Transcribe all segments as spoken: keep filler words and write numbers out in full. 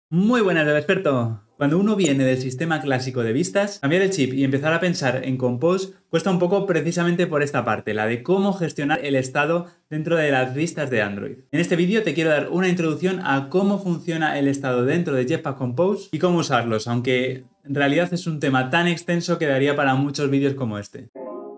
Muy buenas, del experto. Cuando uno viene del sistema clásico de vistas, cambiar el chip y empezar a pensar en Compose cuesta un poco precisamente por esta parte, la de cómo gestionar el estado dentro de las vistas de Android. En este vídeo te quiero dar una introducción a cómo funciona el estado dentro de Jetpack Compose y cómo usarlos, aunque en realidad es un tema tan extenso que daría para muchos vídeos como este.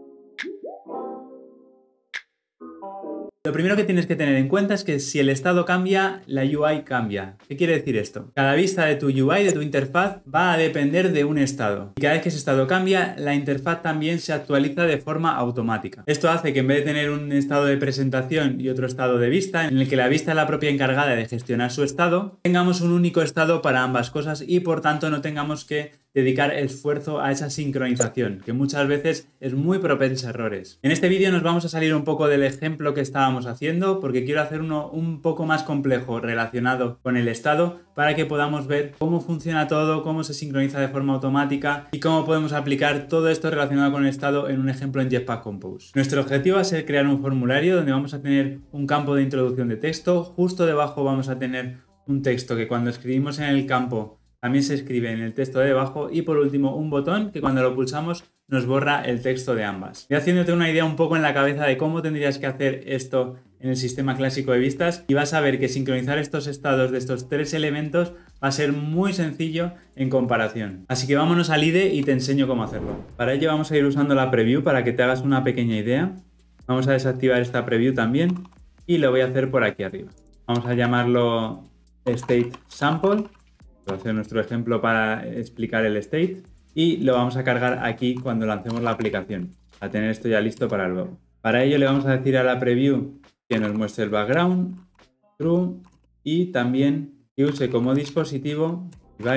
Lo primero que tienes que tener en cuenta es que si el estado cambia, la U I cambia. ¿Qué quiere decir esto? Cada vista de tu U I, de tu interfaz, va a depender de un estado. Y cada vez que ese estado cambia, la interfaz también se actualiza de forma automática. Esto hace que en vez de tener un estado de presentación y otro estado de vista, en el que la vista es la propia encargada de gestionar su estado, tengamos un único estado para ambas cosas y por tanto no tengamos que dedicar esfuerzo a esa sincronización, que muchas veces es muy propensa a errores. En este vídeo nos vamos a salir un poco del ejemplo que estábamos haciendo, porque quiero hacer uno un poco más complejo relacionado con el estado, para que podamos ver cómo funciona todo, cómo se sincroniza de forma automática y cómo podemos aplicar todo esto relacionado con el estado en un ejemplo en Jetpack Compose. Nuestro objetivo va a ser crear un formulario donde vamos a tener un campo de introducción de texto, justo debajo vamos a tener un texto que cuando escribimos en el campo también se escribe en el texto de debajo y por último un botón que cuando lo pulsamos nos borra el texto de ambas. Voy haciéndote una idea un poco en la cabeza de cómo tendrías que hacer esto en el sistema clásico de vistas y vas a ver que sincronizar estos estados de estos tres elementos va a ser muy sencillo en comparación. Así que vámonos al I D E y te enseño cómo hacerlo. Para ello vamos a ir usando la preview para que te hagas una pequeña idea. Vamos a desactivar esta preview también y lo voy a hacer por aquí arriba. Vamos a llamarlo State Sample. Va a ser nuestro ejemplo para explicar el state y lo vamos a cargar aquí cuando lancemos la aplicación, a tener esto ya listo para luego. Para ello le vamos a decir a la preview que nos muestre el background, true, y también que use como dispositivo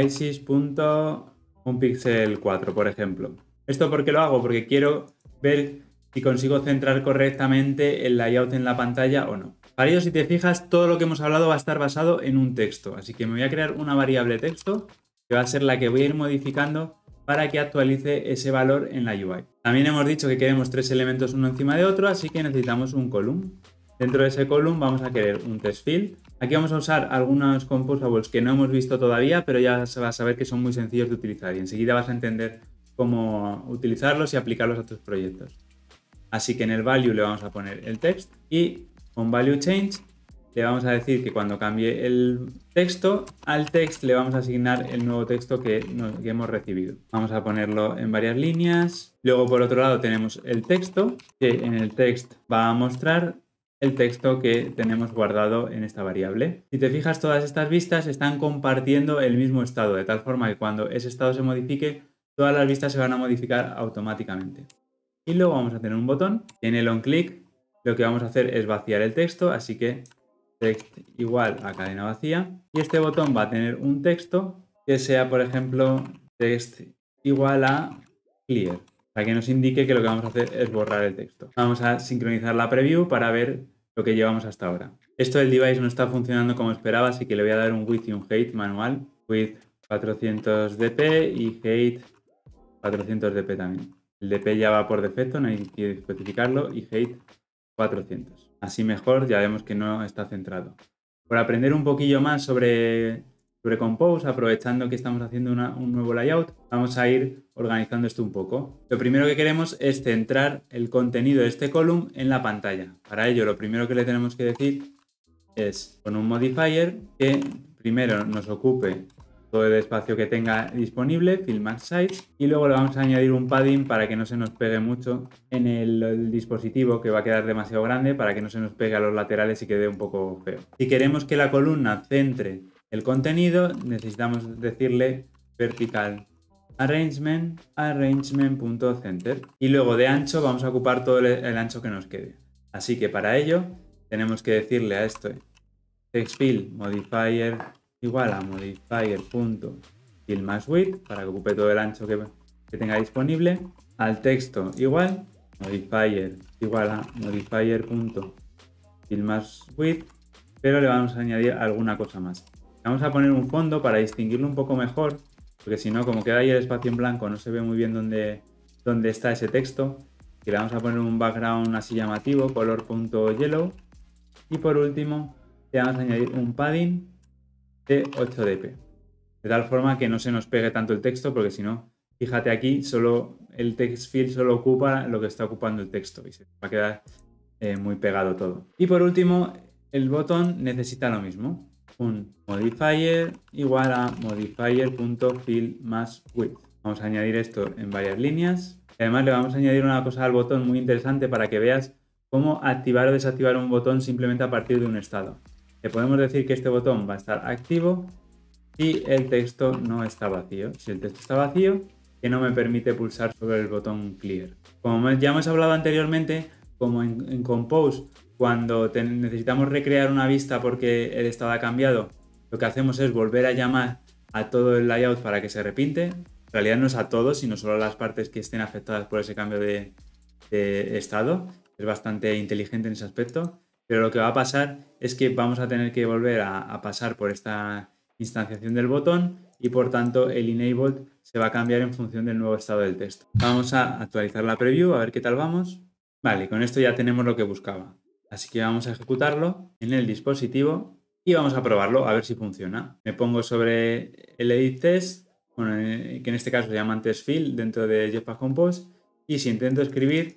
devices.onepixel cuatro, por ejemplo. ¿Esto por qué lo hago? Porque quiero ver si consigo centrar correctamente el layout en la pantalla o no. Para ello, si te fijas, todo lo que hemos hablado va a estar basado en un texto. Así que me voy a crear una variable texto que va a ser la que voy a ir modificando para que actualice ese valor en la U I. También hemos dicho que queremos tres elementos uno encima de otro, así que necesitamos un column. Dentro de ese column vamos a querer un text field. Aquí vamos a usar algunos composables que no hemos visto todavía, pero ya vas a saber que son muy sencillos de utilizar y enseguida vas a entender cómo utilizarlos y aplicarlos a tus proyectos. Así que en el value le vamos a poner el text y con value change le vamos a decir que cuando cambie el texto, al text le vamos a asignar el nuevo texto que, nos, que hemos recibido. Vamos a ponerlo en varias líneas. Luego por otro lado tenemos el texto, que en el text va a mostrar el texto que tenemos guardado en esta variable. Si te fijas, todas estas vistas están compartiendo el mismo estado, de tal forma que cuando ese estado se modifique, todas las vistas se van a modificar automáticamente. Y luego vamos a tener un botón, en el onClick lo que vamos a hacer es vaciar el texto, así que text igual a cadena vacía. Y este botón va a tener un texto que sea, por ejemplo, text igual a clear, para que nos indique que lo que vamos a hacer es borrar el texto. Vamos a sincronizar la preview para ver lo que llevamos hasta ahora. Esto del device no está funcionando como esperaba, así que le voy a dar un width y un height manual. Width cuatrocientos D P y height cuatrocientos D P también. El D P ya va por defecto, no hay que especificarlo, y height cuatrocientos. Así mejor, ya vemos que no está centrado. Por aprender un poquillo más sobre, sobre Compose, aprovechando que estamos haciendo una, un nuevo layout, vamos a ir organizando esto un poco. Lo primero que queremos es centrar el contenido de este column en la pantalla. Para ello, lo primero que le tenemos que decir es con un modifier que primero nos ocupe todo el espacio que tenga disponible, fill max size, y luego le vamos a añadir un padding para que no se nos pegue mucho en el, el dispositivo, que va a quedar demasiado grande, para que no se nos pegue a los laterales y quede un poco feo. Si queremos que la columna centre el contenido, necesitamos decirle vertical arrangement, arrangement.center, y luego de ancho vamos a ocupar todo el, el ancho que nos quede. Así que para ello tenemos que decirle a esto text field modifier igual a modifier.fillMaxWidth para que ocupe todo el ancho que, que tenga disponible. Al texto igual, modifier igual a modifier.fillMaxWidth, pero le vamos a añadir alguna cosa más. Vamos a poner un fondo para distinguirlo un poco mejor, porque si no, como queda ahí el espacio en blanco, no se ve muy bien dónde, dónde está ese texto. Y le vamos a poner un background así llamativo, color.yellow. Y por último, le vamos a añadir un padding de ocho D P. de tal forma que no se nos pegue tanto el texto, porque si no, fíjate aquí, solo el text field solo ocupa lo que está ocupando el texto y se va a quedar eh, muy pegado todo. Y por último, el botón necesita lo mismo, un modifier igual a modifier.fill más width. Vamos a añadir esto en varias líneas. Además le vamos a añadir una cosa al botón muy interesante para que veas cómo activar o desactivar un botón simplemente a partir de un estado. Le podemos decir que este botón va a estar activo si el texto no está vacío. Si el texto está vacío, que no me permite pulsar sobre el botón clear. Como ya hemos hablado anteriormente, como en, en Compose, cuando te, necesitamos recrear una vista porque el estado ha cambiado, lo que hacemos es volver a llamar a todo el layout para que se repinte. En realidad no es a todos, sino solo a las partes que estén afectadas por ese cambio de, de estado. Es bastante inteligente en ese aspecto. Pero lo que va a pasar es que vamos a tener que volver a, a pasar por esta instanciación del botón y por tanto el enabled se va a cambiar en función del nuevo estado del texto. Vamos a actualizar la preview a ver qué tal vamos. Vale, con esto ya tenemos lo que buscaba. Así que vamos a ejecutarlo en el dispositivo y vamos a probarlo a ver si funciona. Me pongo sobre el edit test, bueno, que en este caso se llama test field dentro de Jetpack Compose, y si intento escribir,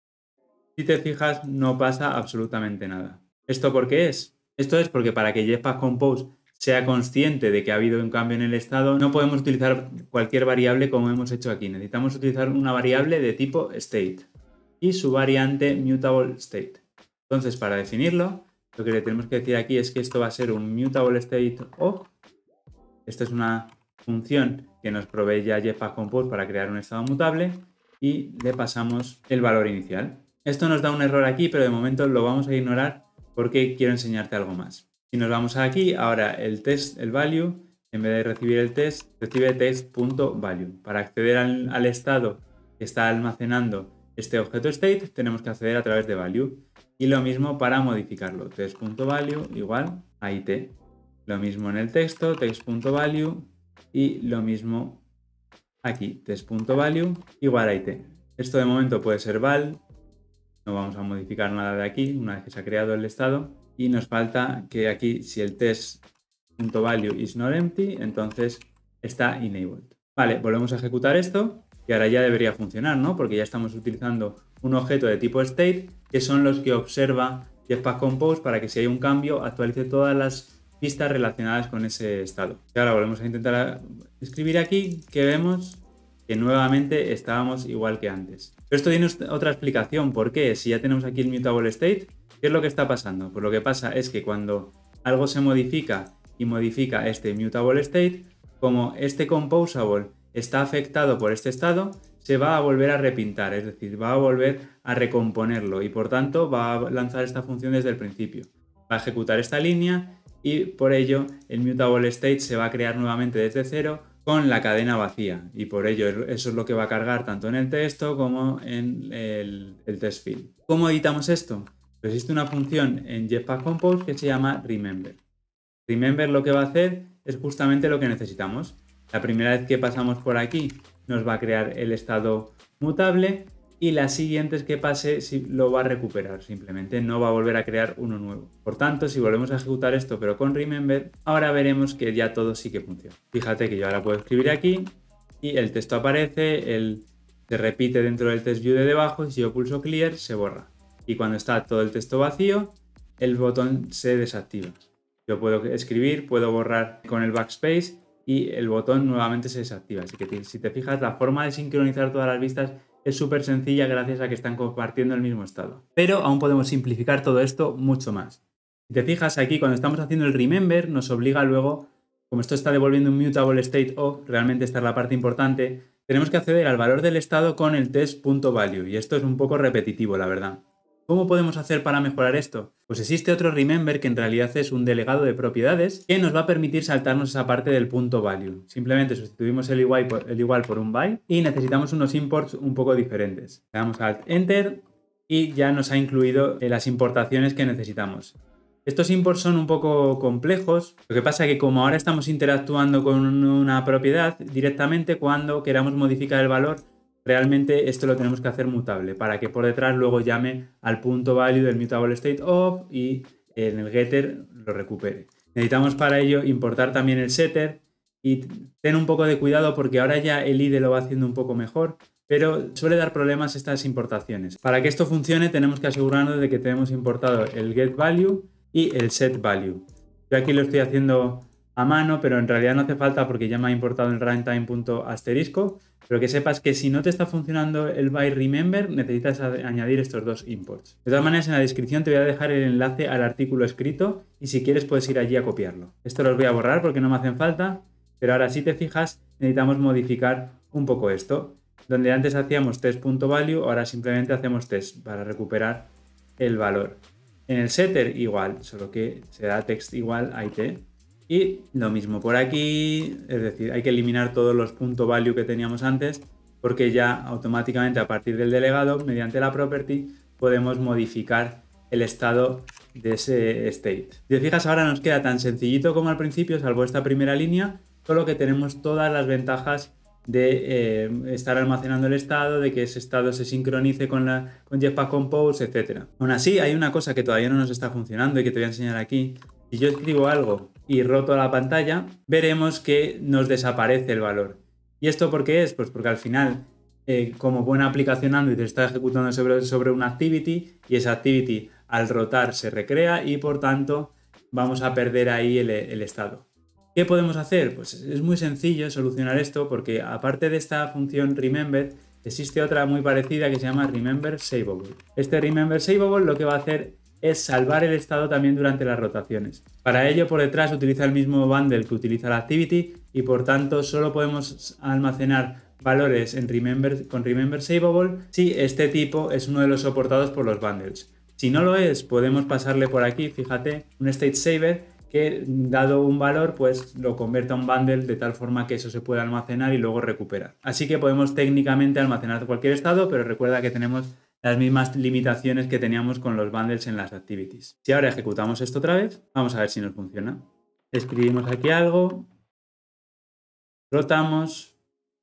si te fijas, no pasa absolutamente nada. ¿Esto por qué es? Esto es porque para que Jetpack Compose sea consciente de que ha habido un cambio en el estado, no podemos utilizar cualquier variable como hemos hecho aquí. Necesitamos utilizar una variable de tipo state y su variante mutable state. Entonces, para definirlo, lo que le tenemos que decir aquí es que esto va a ser un mutable state of. Esta es una función que nos provee ya Jetpack Compose para crear un estado mutable y le pasamos el valor inicial. Esto nos da un error aquí, pero de momento lo vamos a ignorar porque quiero enseñarte algo más. Si nos vamos aquí, ahora el test, el value, en vez de recibir el test, recibe test.value. Para acceder al, al estado que está almacenando este objeto state, tenemos que acceder a través de value. Y lo mismo para modificarlo, test.value igual a it. Lo mismo en el texto, text.value, y lo mismo aquí, test.value igual a it. Esto de momento puede ser val, no vamos a modificar nada de aquí una vez que se ha creado el estado, y nos falta que aquí, si el test.value is not empty, entonces está enabled. Vale, volvemos a ejecutar esto y ahora ya debería funcionar, ¿no? Porque ya estamos utilizando un objeto de tipo state, que son los que observa Jetpack Compose para que si hay un cambio actualice todas las pistas relacionadas con ese estado. Y ahora volvemos a intentar escribir aquí, que vemos que nuevamente estábamos igual que antes. Pero esto tiene otra explicación. ¿Por qué? Si ya tenemos aquí el mutable state, ¿qué es lo que está pasando? Pues lo que pasa es que cuando algo se modifica y modifica este mutable state, como este composable está afectado por este estado, se va a volver a repintar, es decir, va a volver a recomponerlo y por tanto va a lanzar esta función desde el principio. Va a ejecutar esta línea y por ello el mutable state se va a crear nuevamente desde cero con la cadena vacía y por ello eso es lo que va a cargar tanto en el texto como en el, el test field. ¿Cómo editamos esto? Pues existe una función en Jetpack Compose que se llama remember. Remember lo que va a hacer es justamente lo que necesitamos. La primera vez que pasamos por aquí nos va a crear el estado mutable y las siguientes que pase lo va a recuperar, simplemente no va a volver a crear uno nuevo. Por tanto, si volvemos a ejecutar esto pero con remember, ahora veremos que ya todo sí que funciona. Fíjate que yo ahora puedo escribir aquí y el texto aparece, el, se repite dentro del test view de debajo y si yo pulso clear se borra. Y cuando está todo el texto vacío, el botón se desactiva. Yo puedo escribir, puedo borrar con el backspace y el botón nuevamente se desactiva. Así que si te fijas, la forma de sincronizar todas las vistas es súper sencilla gracias a que están compartiendo el mismo estado. Pero aún podemos simplificar todo esto mucho más. Si te fijas aquí, cuando estamos haciendo el remember, nos obliga luego, como esto está devolviendo un mutable state of, realmente esta es la parte importante, tenemos que acceder al valor del estado con el test.value y esto es un poco repetitivo, la verdad. ¿Cómo podemos hacer para mejorar esto? Pues existe otro remember que en realidad es un delegado de propiedades que nos va a permitir saltarnos esa parte del punto value. Simplemente sustituimos el igual por, el igual por un by y necesitamos unos imports un poco diferentes. Le damos Alt Enter y ya nos ha incluido las importaciones que necesitamos. Estos imports son un poco complejos, lo que pasa es que como ahora estamos interactuando con una propiedad directamente, cuando queramos modificar el valor, realmente esto lo tenemos que hacer mutable para que por detrás luego llame al punto value del mutable state of y en el getter lo recupere. Necesitamos para ello importar también el setter y ten un poco de cuidado porque ahora ya el I D E lo va haciendo un poco mejor, pero suele dar problemas estas importaciones. Para que esto funcione tenemos que asegurarnos de que tenemos importado el getValue y el setValue. Yo aquí lo estoy haciendo a mano, pero en realidad no hace falta porque ya me ha importado el runtime.asterisco, pero que sepas que si no te está funcionando el byRemember, necesitas añadir estos dos imports. De todas maneras, en la descripción te voy a dejar el enlace al artículo escrito y si quieres puedes ir allí a copiarlo. Esto los voy a borrar porque no me hacen falta, pero ahora si te fijas necesitamos modificar un poco esto. Donde antes hacíamos test.value, ahora simplemente hacemos test para recuperar el valor. En el setter igual, solo que se da text igual a it. Y lo mismo por aquí, es decir, hay que eliminar todos los .value que teníamos antes porque ya automáticamente a partir del delegado, mediante la property, podemos modificar el estado de ese state. Si te fijas, ahora nos queda tan sencillito como al principio, salvo esta primera línea, solo que tenemos todas las ventajas de eh, estar almacenando el estado, de que ese estado se sincronice con, la, con Jetpack Compose, etcétera. Aún así, hay una cosa que todavía no nos está funcionando y que te voy a enseñar aquí. Si yo escribo algo y roto la pantalla, veremos que nos desaparece el valor. ¿Y esto por qué es? Pues porque al final, eh, como buena aplicación Android, está ejecutando sobre, sobre una activity y esa activity al rotar se recrea y por tanto vamos a perder ahí el, el estado. ¿Qué podemos hacer? Pues es muy sencillo solucionar esto porque aparte de esta función remember, existe otra muy parecida que se llama remember saveable. Este remember saveable lo que va a hacer es salvar el estado también durante las rotaciones. Para ello por detrás utiliza el mismo bundle que utiliza la activity y por tanto solo podemos almacenar valores en remember, con remember saveable si este tipo es uno de los soportados por los bundles. Si no lo es, podemos pasarle por aquí, fíjate, un state saver que dado un valor pues lo convierta a un bundle de tal forma que eso se pueda almacenar y luego recuperar. Así que podemos técnicamente almacenar cualquier estado, pero recuerda que tenemos las mismas limitaciones que teníamos con los bundles en las activities. Si ahora ejecutamos esto otra vez, vamos a ver si nos funciona. Escribimos aquí algo, rotamos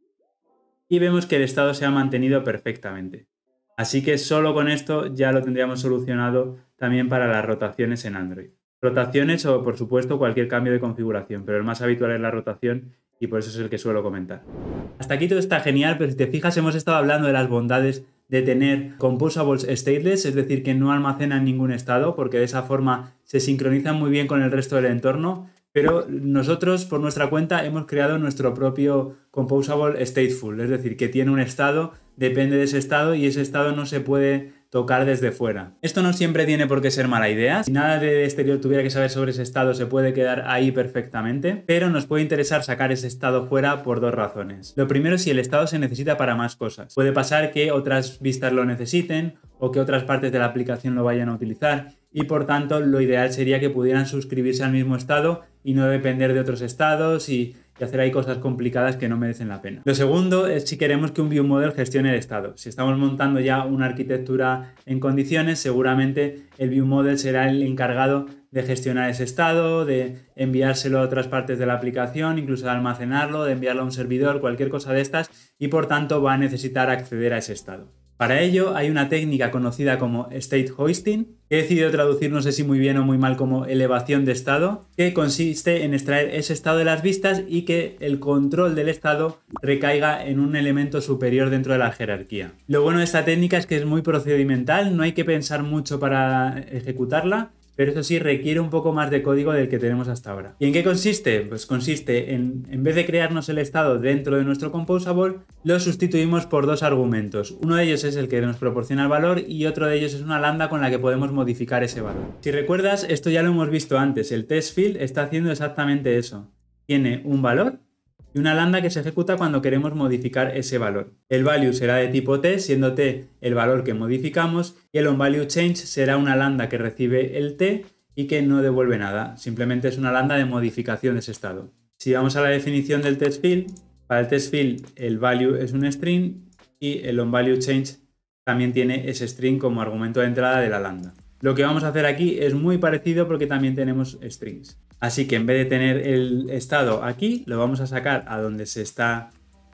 y vemos que el estado se ha mantenido perfectamente. Así que solo con esto ya lo tendríamos solucionado también para las rotaciones en Android. Rotaciones o, por supuesto, cualquier cambio de configuración, pero el más habitual es la rotación y por eso es el que suelo comentar. Hasta aquí todo está genial, pero si te fijas hemos estado hablando de las bondades de tener composables stateless, es decir, que no almacenan ningún estado, porque de esa forma se sincronizan muy bien con el resto del entorno, pero nosotros por nuestra cuenta hemos creado nuestro propio composable stateful, es decir, que tiene un estado, depende de ese estado y ese estado no se puede tocar desde fuera. Esto no siempre tiene por qué ser mala idea. Si nada de exterior tuviera que saber sobre ese estado, se puede quedar ahí perfectamente, pero nos puede interesar sacar ese estado fuera por dos razones. Lo primero es si el estado se necesita para más cosas. Puede pasar que otras vistas lo necesiten o que otras partes de la aplicación lo vayan a utilizar y por tanto lo ideal sería que pudieran suscribirse al mismo estado y no depender de otros estados y y hacer ahí cosas complicadas que no merecen la pena. Lo segundo es si queremos que un ViewModel gestione el estado. Si estamos montando ya una arquitectura en condiciones, seguramente el ViewModel será el encargado de gestionar ese estado, de enviárselo a otras partes de la aplicación, incluso de almacenarlo, de enviarlo a un servidor, cualquier cosa de estas, y por tanto va a necesitar acceder a ese estado. Para ello hay una técnica conocida como State Hoisting, que he decidido traducir no sé si muy bien o muy mal como elevación de estado, que consiste en extraer ese estado de las vistas y que el control del estado recaiga en un elemento superior dentro de la jerarquía. Lo bueno de esta técnica es que es muy procedimental, no hay que pensar mucho para ejecutarla, pero eso sí requiere un poco más de código del que tenemos hasta ahora. ¿Y en qué consiste? Pues consiste en, en vez de crearnos el estado dentro de nuestro composable, lo sustituimos por dos argumentos. Uno de ellos es el que nos proporciona el valor y otro de ellos es una lambda con la que podemos modificar ese valor. Si recuerdas, esto ya lo hemos visto antes, el test field está haciendo exactamente eso. Tiene un valor y una lambda que se ejecuta cuando queremos modificar ese valor. El value será de tipo t, siendo t el valor que modificamos, y el onValueChange será una lambda que recibe el t y que no devuelve nada, simplemente es una lambda de modificación de ese estado. Si vamos a la definición del test field, para el test field el value es un string y el onValueChange también tiene ese string como argumento de entrada de la lambda. Lo que vamos a hacer aquí es muy parecido porque también tenemos strings. Así que en vez de tener el estado aquí, lo vamos a sacar a donde se está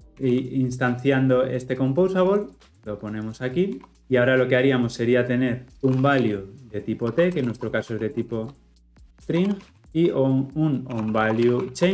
instanciando este composable, lo ponemos aquí y ahora lo que haríamos sería tener un value de tipo t, que en nuestro caso es de tipo string, y un, un onValueChange,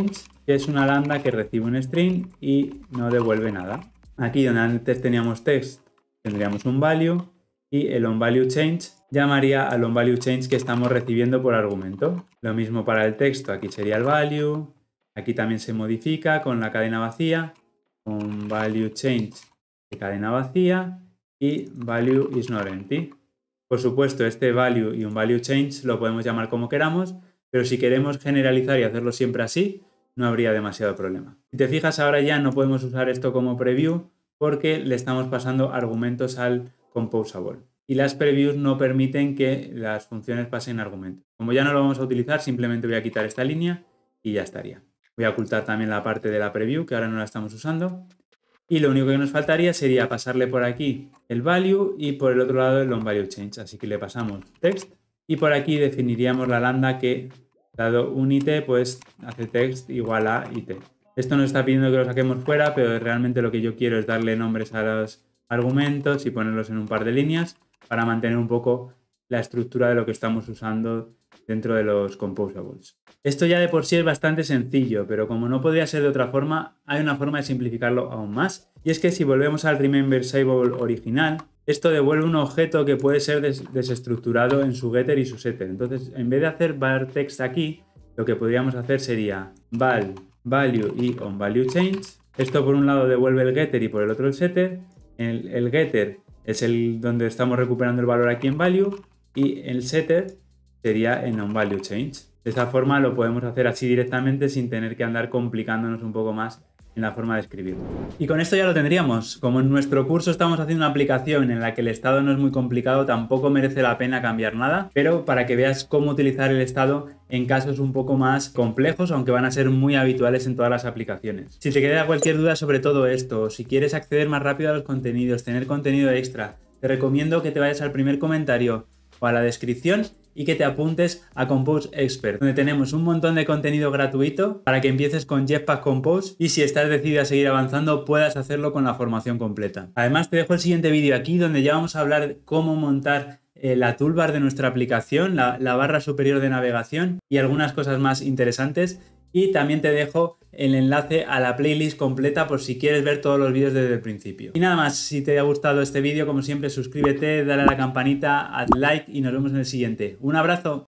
que es una lambda que recibe un string y no devuelve nada. Aquí donde antes teníamos text tendríamos un value y el onValueChange llamaría al onValueChange que estamos recibiendo por argumento. Lo mismo para el texto, aquí sería el value, aquí también se modifica con la cadena vacía, onValueChange de cadena vacía y value is not empty. Por supuesto, este value y onValueChange lo podemos llamar como queramos, pero si queremos generalizar y hacerlo siempre así, no habría demasiado problema. Si te fijas, ahora ya no podemos usar esto como preview porque le estamos pasando argumentos al composable. Y las previews no permiten que las funciones pasen argumentos. Como ya no lo vamos a utilizar, simplemente voy a quitar esta línea y ya estaría. Voy a ocultar también la parte de la preview, que ahora no la estamos usando. Y lo único que nos faltaría sería pasarle por aquí el value y por el otro lado el onValueChange. Así que le pasamos text y por aquí definiríamos la lambda que, dado un it, pues hace text igual a it. Esto nos está pidiendo que lo saquemos fuera, pero realmente lo que yo quiero es darle nombres a los argumentos y ponerlos en un par de líneas para mantener un poco la estructura de lo que estamos usando dentro de los composables. Esto ya de por sí es bastante sencillo, pero como no podría ser de otra forma, hay una forma de simplificarlo aún más. Y es que si volvemos al RememberSaveable original, esto devuelve un objeto que puede ser des desestructurado en su getter y su setter. Entonces, en vez de hacer var text aquí, lo que podríamos hacer sería val, value y onValueChange. Esto por un lado devuelve el getter y por el otro el setter. El, el getter es el donde estamos recuperando el valor aquí en value y el setter sería en onValueChange. De esa forma lo podemos hacer así directamente sin tener que andar complicándonos un poco más en la forma de escribirlo. Y con esto ya lo tendríamos. Como en nuestro curso estamos haciendo una aplicación en la que el estado no es muy complicado, tampoco merece la pena cambiar nada, pero para que veas cómo utilizar el estado en casos un poco más complejos, aunque van a ser muy habituales en todas las aplicaciones. Si te queda cualquier duda sobre todo esto, o si quieres acceder más rápido a los contenidos, tener contenido extra, te recomiendo que te vayas al primer comentario o a la descripción y que te apuntes a Compose Expert, donde tenemos un montón de contenido gratuito para que empieces con Jetpack Compose y si estás decidido a seguir avanzando puedas hacerlo con la formación completa. Además te dejo el siguiente vídeo aquí donde ya vamos a hablar cómo montar eh, la toolbar de nuestra aplicación, la, la barra superior de navegación y algunas cosas más interesantes. Y también te dejo el enlace a la playlist completa por si quieres ver todos los vídeos desde el principio. Y nada más, si te ha gustado este vídeo, como siempre, suscríbete, dale a la campanita, haz like y nos vemos en el siguiente. ¡Un abrazo!